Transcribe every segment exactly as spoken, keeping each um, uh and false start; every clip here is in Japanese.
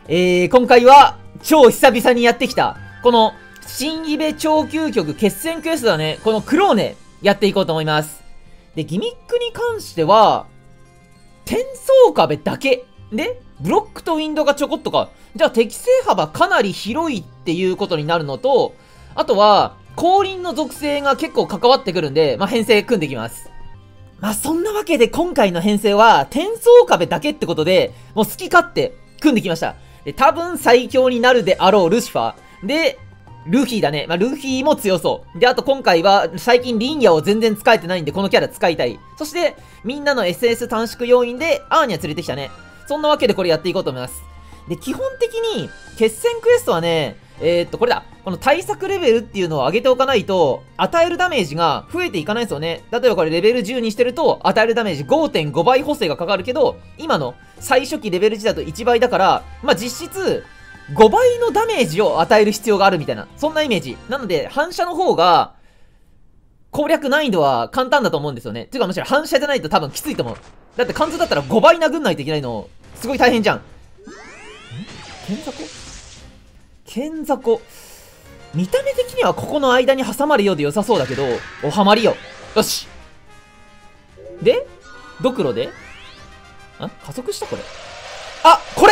えー、今回は、超久々にやってきた、この、新イベ超究極決戦クエストだね。このクローネ、やっていこうと思います。で、ギミックに関しては、転送壁だけ。で、ブロックとウィンドウがちょこっとか。じゃあ適正幅かなり広いっていうことになるのと、あとは、降臨の属性が結構関わってくるんで、まあ、編成組んでいきます。まあ、そんなわけで今回の編成は、転送壁だけってことで、もう好き勝手組んできました。で、多分最強になるであろうルシファー。で、ルフィだね。まあ、ルフィも強そう。で、あと今回は、最近リンヤを全然使えてないんで、このキャラ使いたい。そして、みんなの エスエス 短縮要因で、アーニャ連れてきたね。そんなわけでこれやっていこうと思います。で、基本的に、決戦クエストはね、えー、っと、これだ。この対策レベルっていうのを上げておかないと、与えるダメージが増えていかないですよね。例えばこれレベルじゅうにしてると、与えるダメージ ごてんご 倍補正がかかるけど、今の最初期レベルいちだといちばいだから、まあ、実質、ごばいのダメージを与える必要があるみたいな、そんなイメージ。なので、反射の方が、攻略難易度は簡単だと思うんですよね。ていうかむしろ反射じゃないと多分きついと思う。だって貫通だったらごばい殴んないといけないの、すごい大変じゃん。ん剣雑魚剣雑魚。見た目的にはここの間に挟まるようで良さそうだけど、おはまりよ。よし。で、ドクロであ加速したこれ。あこれ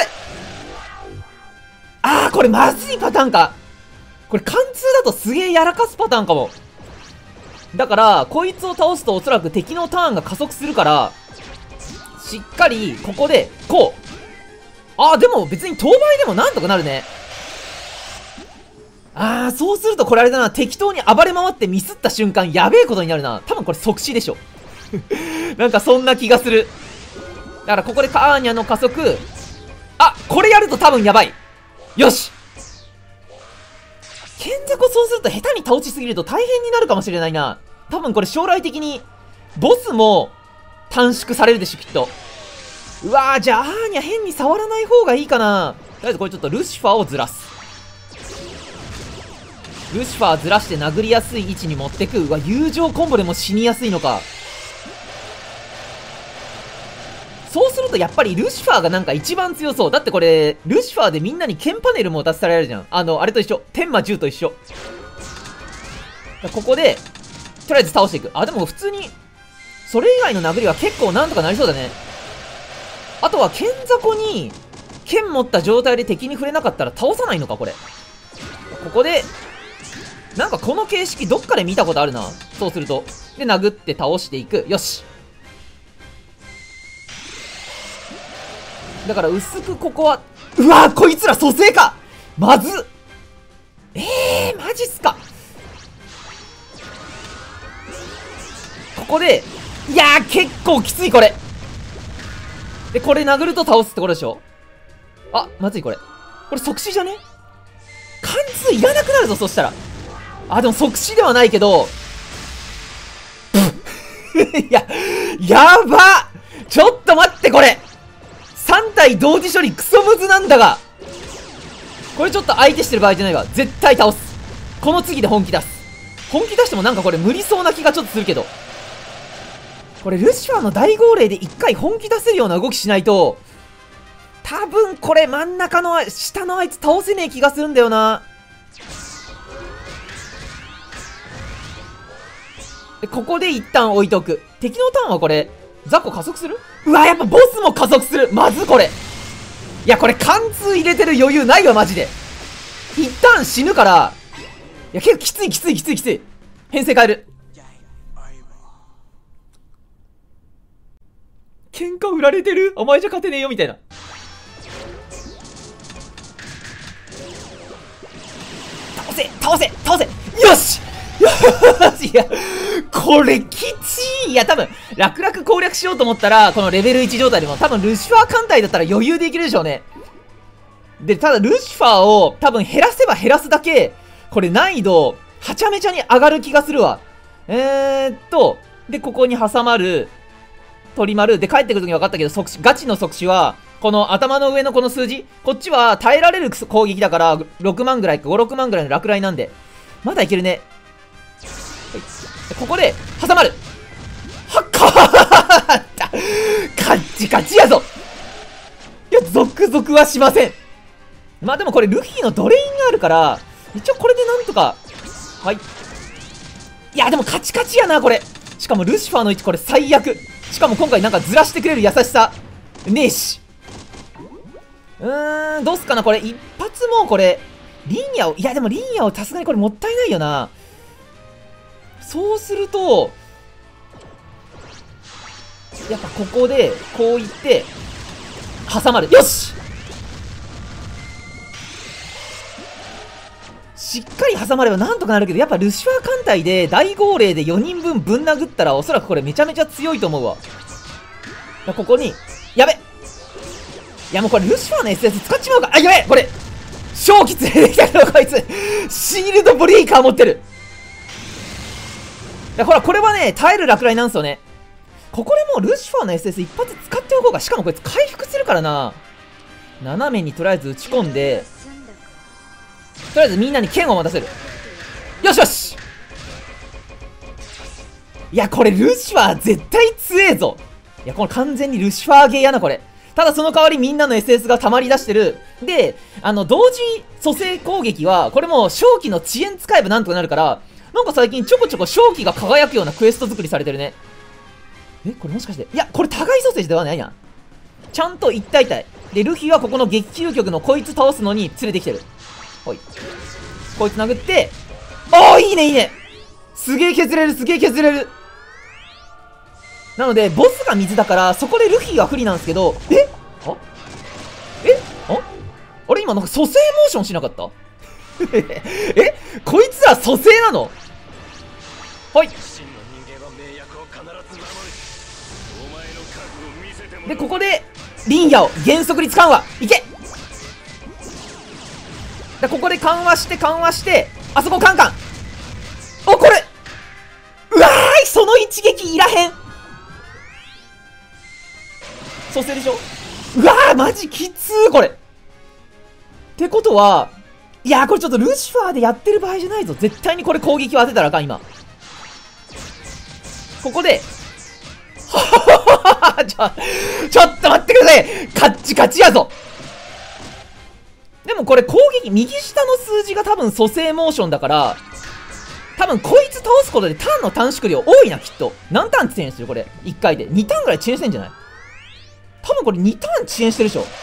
あー、これまずいパターンか。これ貫通だとすげえやらかすパターンかも。だから、こいつを倒すとおそらく敵のターンが加速するから、しっかり、ここで、こう。あー、でも別に当倍でもなんとかなるね。あー、そうするとこれあれだな。適当に暴れ回ってミスった瞬間、やべえことになるな。多分これ即死でしょ。なんかそんな気がする。だからここでアーニャの加速。あ、これやると多分やばい。よし剣雑魚そうすると下手に倒しすぎると大変になるかもしれないな。多分これ将来的にボスも短縮されるでしょきっと。うわー、じゃあアーニャ変に触らない方がいいかな。とりあえずこれちょっとルシファーをずらす。ルシファーずらして殴りやすい位置に持ってく。うわ、友情コンボでも死にやすいのか。そうするとやっぱりルシファーがなんか一番強そう。だってこれ、ルシファーでみんなに剣パネルも出されるじゃん。あの、あれと一緒。天魔じゅうと一緒。ここで、とりあえず倒していく。あ、でも普通に、それ以外の殴りは結構なんとかなりそうだね。あとは剣雑魚に、剣持った状態で敵に触れなかったら倒さないのか、これ。ここで、なんかこの形式どっかで見たことあるな。そうすると。で、殴って倒していく。よし。だから薄くここは、うわーこいつら蘇生かまずっえー、マジっすか。ここで、いやー結構きついこれ。で、これ殴ると倒すってことでしょ。あ、まずいこれ。これ即死じゃね。貫通いらなくなるぞ、そしたら。あ、でも即死ではないけど、いや、やばちょっと待ってこれさん体同時処理クソムズなんだが。これちょっと相手してる場合じゃないわ。絶対倒す。この次で本気出す。本気出してもなんかこれ無理そうな気がちょっとするけど。これルシファーの大号令で一回本気出せるような動きしないと、多分これ真ん中の下のあいつ倒せねえ気がするんだよな。でここで一旦置いとく。敵のターンはこれ雑魚加速する。うわ、やっぱボスも加速する。まずこれ。いや、これ貫通入れてる余裕ないわ、マジで。一旦死ぬから。いや、結構きついきついきついきつい。編成変える。喧嘩売られてる。お前じゃ勝てねえよ、みたいな。倒せ倒せ倒せよしよしいや、これきちい。いや、多分、楽々攻略しようと思ったら、このレベルいち状態でも、多分、ルシファー艦隊だったら余裕でいけるでしょうね。で、ただ、ルシファーを多分減らせば減らすだけ、これ難易度、はちゃめちゃに上がる気がするわ。えーっと、で、ここに挟まる、鳥丸。で、帰ってくるときに分かったけど、即死、ガチの即死は、この頭の上のこの数字、こっちは耐えられる攻撃だから、ろくまんぐらいか、ご、ろくまんぐらいの落雷なんで。まだいけるね。ここで挟まる。はっかーったカッチカチやぞ。いや、続々はしません。 まあでもこれルフィのドレインがあるから、一応これでなんとか、はい。いや、でもカチカチやな、これ。しかもルシファーの位置これ最悪。しかも今回なんかずらしてくれる優しさ、ねえし。うーん、どうすかな、これ。一発もうこれ、リンヤを、いやでもリンヤをさすがにこれもったいないよな。そうすると、やっぱここで、こういって、挟まる。よししっかり挟まればなんとかなるけど、やっぱルシファー艦隊で大号令でよにんぶんぶん殴ったら、おそらくこれめちゃめちゃ強いと思うわ。ここに、やべいやもうこれルシファーの エスエス 使っちまうか。あ、やべこれ正気連れてきたけど、こいつシールドブレイカー持ってる。いやほら、これはね、耐える落雷なんですよね。ここでもうルシファーの エスエス 一発使っておこうか。しかもこいつ回復するからな。斜めにとりあえず打ち込んで、とりあえずみんなに剣を持たせる。よしよしいや、これルシファー絶対強えぞ。いや、これ完全にルシファーゲーやな、これ。ただその代わりみんなの エスエス が溜まり出してる。で、あの、同時蘇生攻撃は、これも正気の遅延使えばなんとかなるから、なんか最近ちょこちょこ正気が輝くようなクエスト作りされてるね。え、これもしかして、いや、これ互い蘇生ではないやん。ちゃんと一対対。で、ルフィはここの激究極のこいつ倒すのに連れてきてる。ほい。こいつ殴って、おー、いいねいいねすげえ削れるすげえ削れる。なので、ボスが水だから、そこでルフィは不利なんですけど、えあえああれ今なんか蘇生モーションしなかったえこいつら蘇生なの。はい。で、ここで、リンヤを減速率緩和いけで、ここで緩和して緩和して、あそこカンカンお、これうわーいその一撃いらへん蘇生でしょ。うわーマジきつーこれってことは、いやーこれちょっとルシファーでやってる場合じゃないぞ。絶対にこれ攻撃を当てたらあかん今。ここでちょ、ちょっと待ってくださいカッチカチやぞ。でもこれ攻撃、右下の数字が多分蘇生モーションだから、多分こいつ倒すことでターンの短縮量多いな、きっと。何ターン遅延してるこれ。いっかいで。にターンぐらい遅延してんじゃない？多分これにターン遅延してるでしょ。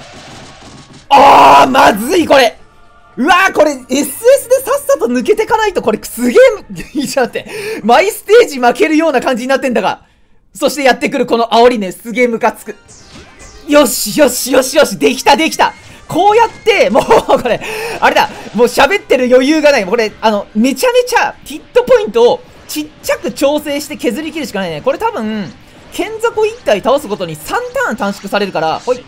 あー、まずいこれ。うわー、これ エスエス でさっさと抜けてかないと、これすげえ、いいじゃんって。マイステージ負けるような感じになってんだが。そしてやってくるこの煽りね、すげえムカつく。よしよしよしよし、できたできた。こうやって、もうこれ、あれだ、もう喋ってる余裕がない。これ、あの、めちゃめちゃヒットポイントをちっちゃく調整して削り切るしかないね。これ多分、剣雑魚いったい倒すごとにさんターン短縮されるから、ほい。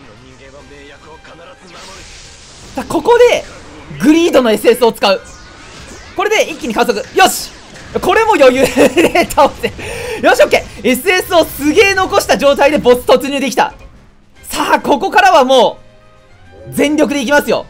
さあ、ここで、グリードの エスエス を使う。これで一気に加速。よしこれも余裕で倒せ。よし、オッケー !エスエス をすげえ残した状態でボス突入できた。さあ、ここからはもう、全力でいきますよ。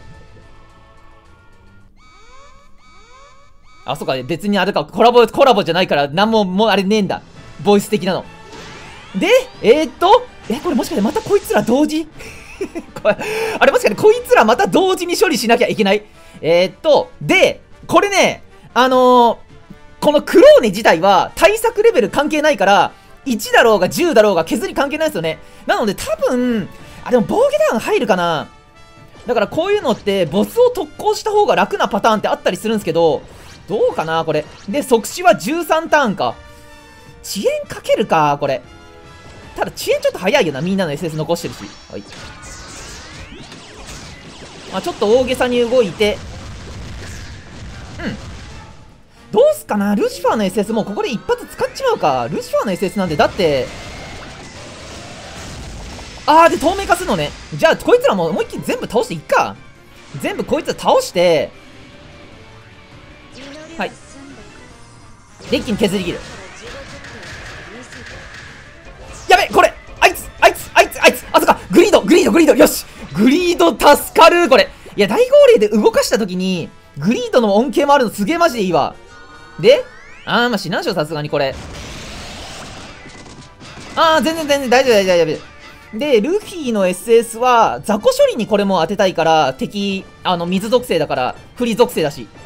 あ、そっか、別にあれか、コラボ、コラボじゃないから、なんも、もうあれねえんだ。ボイス的なの。で、えー、っと、え、これもしかしてまたこいつら同時これ、あれもしかしてこいつらまた同時に処理しなきゃいけない。えー、っと、で、これね、あのー、このクローネ自体は対策レベル関係ないから、いちだろうがじゅうだろうが削り関係ないですよね。なので多分、あ、でも防御ダウン入るかな。だからこういうのってボスを特攻した方が楽なパターンってあったりするんですけど、どうかなこれ。で、即死はじゅうさんターンか。遅延かけるか、これ。ただ遅延ちょっと早いよな、みんなの エスエス 残してるし。はい。まあ、ちょっと大げさに動いて、うん。どうすかなルシファーの エスエス もうここで一発使っちまうか。ルシファーの エスエス なんで、だって、あーで透明化するのね。じゃあこいつらも思いっきり全部倒していっか。全部こいつら倒して、はい。で一気に削り切る。やべこれあいつあいつあいつあいつあそっかグリードグリードグリードよしグリード助かるこれ。いや大号令で動かした時にグリードの恩恵もあるのすげえマジでいいわ。であーまあ死なんしょさすがにこれ。あー全然全然大丈夫大丈夫大丈夫。 で、ルフィの エスエス は、雑魚処理にこれも当てたいから、敵、あの、水属性だから、フリ属性だし。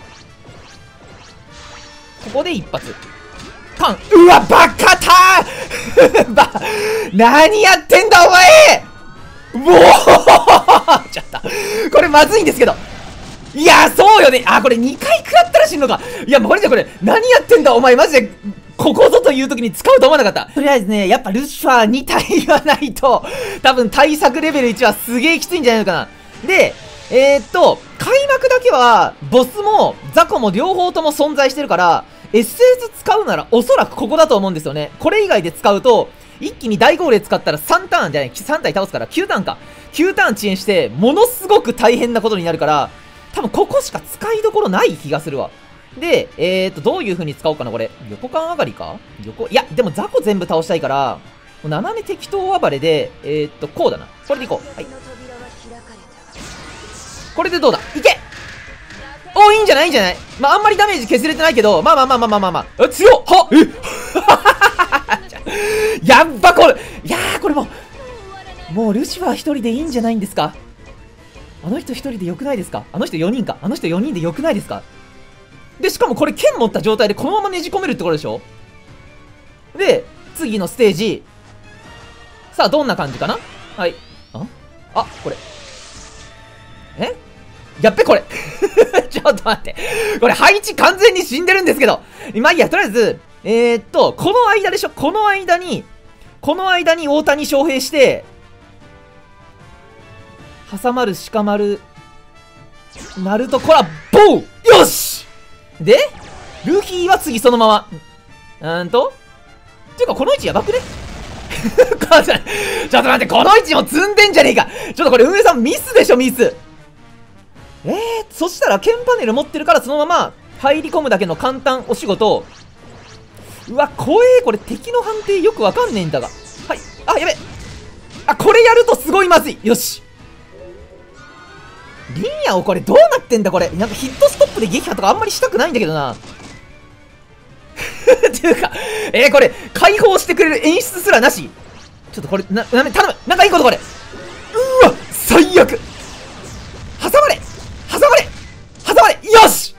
ここで一発。カン。うわ、バカたーば、何やってんだ、お前もうちょっと。これまずいんですけど。いや、そうよね。あ、これにかい食らったらしんのか。いや、これじゃこれ、何やってんだ、お前、マジで。ここぞという時に使うと思わなかった。とりあえずね、やっぱルシファーに体はないと、多分対策レベルいちはすげえきついんじゃないのかな。で、えー、っと、開幕だけは、ボスもザコも両方とも存在してるから、エスエス 使うならおそらくここだと思うんですよね。これ以外で使うと、一気に大号令使ったらさんターンじゃない、さん体倒すからきゅうターンか。きゅうターン遅延して、ものすごく大変なことになるから、多分ここしか使いどころない気がするわ。で、えーと、どういう風に使おうかな、これ。横間上がりか横、いや、でもザコ全部倒したいから、斜め適当暴れで、えーと、こうだな。これでいこう。はい。これでどうだいけお、いいんじゃないいいんじゃないまあ、あんまりダメージ削れてないけど、まあまあまあまあまあまあまあ。強っはえやっばこれいやー、これもう、もうルシファー一人でいいんじゃないんですかあの人一人でよくないですかあの人よにんか。あの人よにんでよくないですかで、しかもこれ剣持った状態でこのままねじ込めるってことでしょで、次のステージ。さあ、どんな感じかなはい。ああ、これ。えやっべ、これ。ちょっと待って。これ配置完全に死んでるんですけど。まあいいや、とりあえず、えー、っと、この間でしょこの間に、この間に大谷翔平して、挟まる、鹿丸、ナルト、こら、ボウよしで、ルフィは次そのまま。うーんとていうか、この位置やばくねちょっと待って、この位置も積んでんじゃねえかちょっとこれ運営さんミスでしょ、ミスえー、そしたら剣パネル持ってるからそのまま入り込むだけの簡単お仕事。うわ、怖え。これ敵の判定よくわかんねえんだが。はい。あ、やべ。あ、これやるとすごいまずい。よし。リンヤをこれどうなってんだこれ。なんかヒットストップで撃破とかあんまりしたくないんだけどな。っていうか、えー、これ、解放してくれる演出すらなし。ちょっとこれ、な、な、頼む。なんかいいことこれ。うわ、最悪。挟まれ挟まれ挟まれよし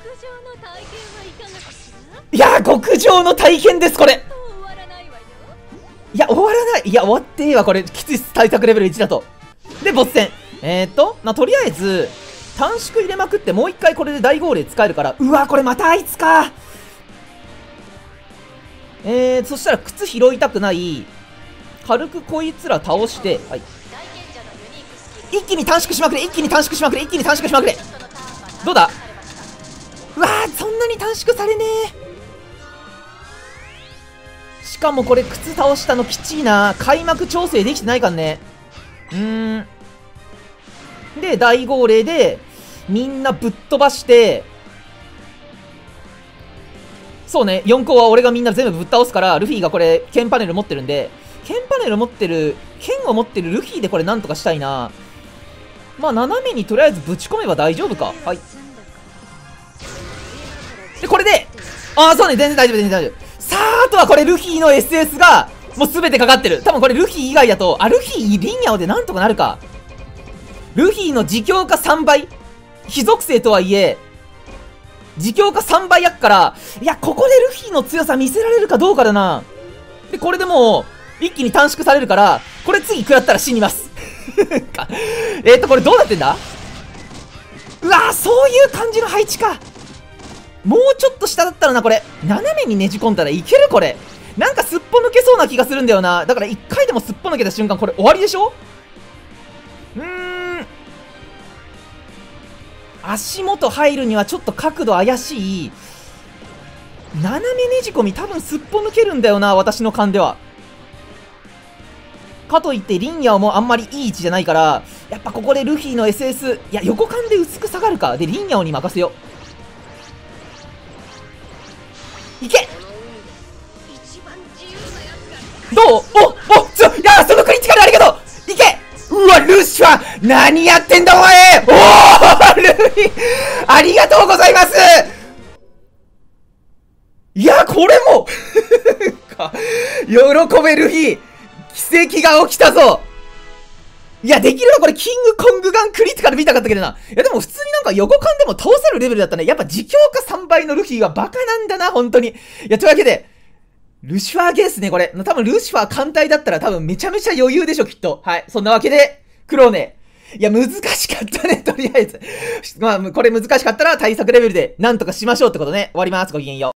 いやー、極上の体験です、これ。いや、終わらない。いや、終わっていいわ、これ。きついっす、対策レベルいちだと。で、ボス戦。えーっと、まあ、とりあえず、短縮入れまくって、もう一回これで大号令使えるから。うわ、これまたあいつか。えー、そしたら靴拾いたくない。軽くこいつら倒して、はい。一気に短縮しまくれ一気に短縮しまくれ一気に短縮しまくれどうだうわー、そんなに短縮されねえ。しかもこれ靴倒したのきちいな。開幕調整できてないからね。うーん。で、大号令で、みんなぶっ飛ばして、そうね、よん校は俺がみんな全部ぶっ倒すから、ルフィがこれ、剣パネル持ってるんで、剣パネル持ってる、剣を持ってるルフィでこれなんとかしたいな。まあ、斜めにとりあえずぶち込めば大丈夫か。はい。で、これで、ああ、そうね、全然大丈夫、全然大丈夫。さあ、あとはこれ、ルフィの エスエス が、もうすべてかかってる。多分これ、ルフィ以外だと、あ、ルフィ、リンヤオでなんとかなるか。ルフィの自強化さんばい。非属性とはいえ、自強化さんばいやっから、いや、ここでルフィの強さ見せられるかどうかだな。で、これでもう、一気に短縮されるから、これ次食らったら死にます。えっと、これどうなってんだうわー、そういう感じの配置か。もうちょっと下だったらな、これ。斜めにねじ込んだらいけるこれ。なんかすっぽ抜けそうな気がするんだよな。だから一回でもすっぽ抜けた瞬間、これ終わりでしょうーん。足元入るにはちょっと角度怪しい。斜めねじ込み多分すっぽ抜けるんだよな、私の勘では。かといってリンヤオもあんまりいい位置じゃないから、やっぱここでルフィの エスエス、いや、横勘で薄く下がるか。で、リンヤオに任せよう。いけどうおおちょ、いや、そのクリティカルありがとういけうわ、ルシファー何やってんだお前おールフィありがとうございますいや、これも喜べルフィ奇跡が起きたぞいや、できればこれ、キングコングガンクリティカル見たかったけどな。いや、でも普通になんか横間でも倒せるレベルだったね。やっぱ自強化さんばいのルフィはバカなんだな、本当に。いや、というわけで、ルシファーゲースね、これ。多分ルシファー艦隊だったら多分めちゃめちゃ余裕でしょ、きっと。はい。そんなわけで、クローネ。いや、難しかったね、とりあえず。まあ、これ難しかったら対策レベルでなんとかしましょうってことね。終わります。ごきげんよう。